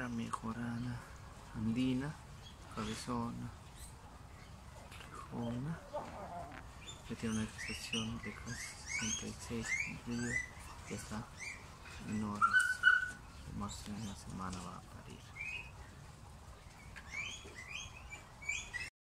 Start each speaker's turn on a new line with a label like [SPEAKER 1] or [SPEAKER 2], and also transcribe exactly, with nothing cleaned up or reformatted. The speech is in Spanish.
[SPEAKER 1] otra mejorana andina, cabezona, quijona, que tiene una gestación de sesenta y seis cumplidos, ya está en horas, de marzo de una semana va a parir.